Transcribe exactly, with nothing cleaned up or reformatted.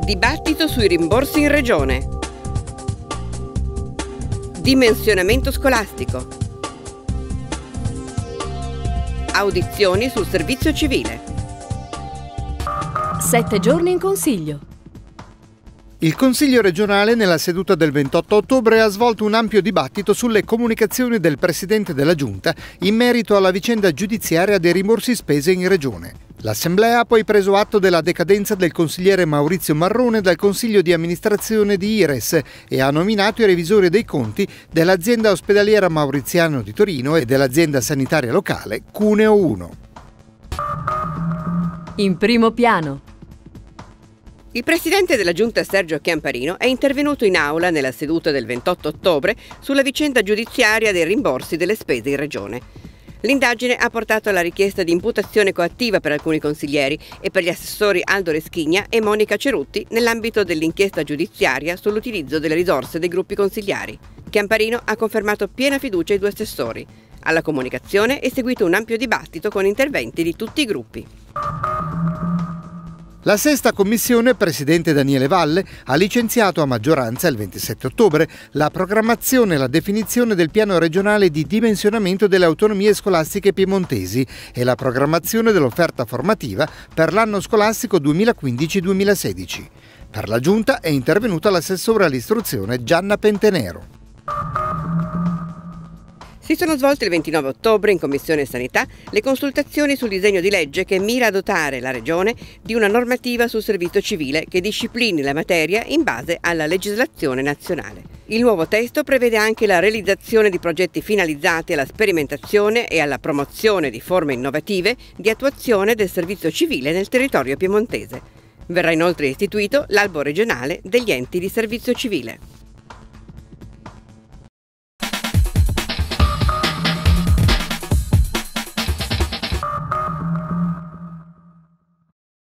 Dibattito sui rimborsi in regione. Dimensionamento scolastico. Audizioni sul servizio civile. Sette giorni in consiglio. Il Consiglio regionale nella seduta del ventotto ottobre ha svolto un ampio dibattito sulle comunicazioni del Presidente della Giunta in merito alla vicenda giudiziaria dei rimborsi spese in regione. L'Assemblea ha poi preso atto della decadenza del consigliere Maurizio Marrone dal Consiglio di amministrazione di IRES e ha nominato i revisori dei conti dell'azienda ospedaliera Mauriziano di Torino e dell'azienda sanitaria locale Cuneo uno. In primo piano. Il Presidente della Giunta Sergio Chiamparino è intervenuto in aula nella seduta del ventotto ottobre sulla vicenda giudiziaria dei rimborsi delle spese in regione. L'indagine ha portato alla richiesta di imputazione coattiva per alcuni consiglieri e per gli assessori Aldo Reschigna e Monica Cerutti nell'ambito dell'inchiesta giudiziaria sull'utilizzo delle risorse dei gruppi consigliari. Chiamparino ha confermato piena fiducia ai due assessori. Alla comunicazione è seguito un ampio dibattito con interventi di tutti i gruppi. La sesta commissione, presidente Daniele Valle, ha licenziato a maggioranza il ventisette ottobre la programmazione e la definizione del piano regionale di dimensionamento delle autonomie scolastiche piemontesi e la programmazione dell'offerta formativa per l'anno scolastico duemilaquindici duemilasedici. Per la Giunta è intervenuta l'assessore all'istruzione Gianna Pentenero. Si sono svolte il ventinove ottobre in Commissione Sanità le consultazioni sul disegno di legge che mira a dotare la Regione di una normativa sul servizio civile che disciplini la materia in base alla legislazione nazionale. Il nuovo testo prevede anche la realizzazione di progetti finalizzati alla sperimentazione e alla promozione di forme innovative di attuazione del servizio civile nel territorio piemontese. Verrà inoltre istituito l'albo regionale degli enti di servizio civile.